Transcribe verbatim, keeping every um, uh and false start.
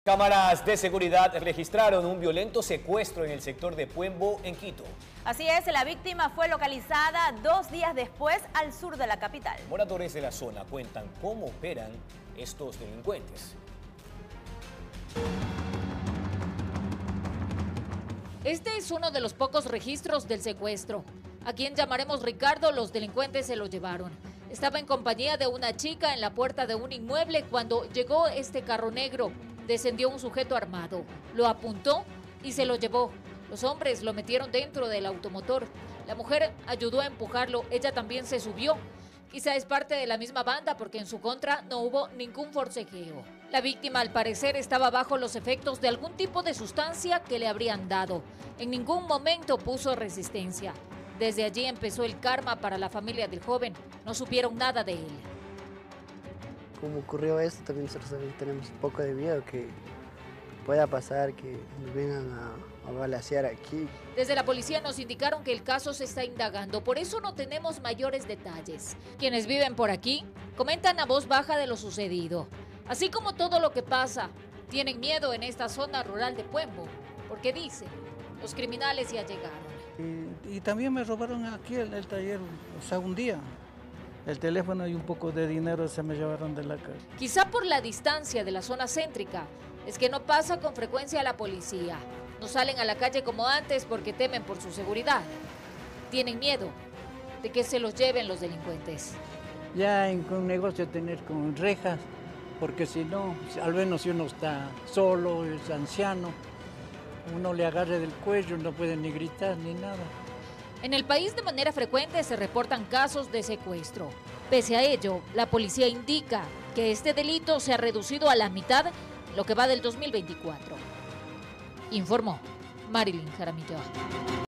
Cámaras de seguridad registraron un violento secuestro en el sector de Puembo, en Quito. Así es, la víctima fue localizada dos días después al sur de la capital. Moradores de la zona cuentan cómo operan estos delincuentes. Este es uno de los pocos registros del secuestro. A quien llamaremos Ricardo, los delincuentes se lo llevaron. Estaba en compañía de una chica en la puerta de un inmueble cuando llegó este carro negro. Descendió un sujeto armado, lo apuntó y se lo llevó. Los hombres lo metieron dentro del automotor. La mujer ayudó a empujarlo, ella también se subió. Quizá es parte de la misma banda porque en su contra no hubo ningún forcejeo. La víctima al parecer estaba bajo los efectos de algún tipo de sustancia que le habrían dado. En ningún momento puso resistencia. Desde allí empezó el karma para la familia del joven. No supieron nada de él. Como ocurrió esto, también nosotros también tenemos un poco de miedo que pueda pasar, que nos vengan a, a balacear aquí. Desde la policía nos indicaron que el caso se está indagando, por eso no tenemos mayores detalles. Quienes viven por aquí comentan a voz baja de lo sucedido. Así como todo lo que pasa, tienen miedo en esta zona rural de Puembo, porque dicen, los criminales ya llegaron. Y, y también me robaron aquí el, el taller, o sea, un día. El teléfono y un poco de dinero se me llevaron de la casa. Quizá por la distancia de la zona céntrica, es que no pasa con frecuencia la policía. No salen a la calle como antes porque temen por su seguridad. Tienen miedo de que se los lleven los delincuentes. Ya en un negocio tener con rejas, porque si no, al menos si uno está solo, es anciano, uno le agarre del cuello, no puede ni gritar ni nada. En el país de manera frecuente se reportan casos de secuestro. Pese a ello, la policía indica que este delito se ha reducido a la mitad en lo que va del dos mil veinticuatro. Informó Marilyn Jaramillo.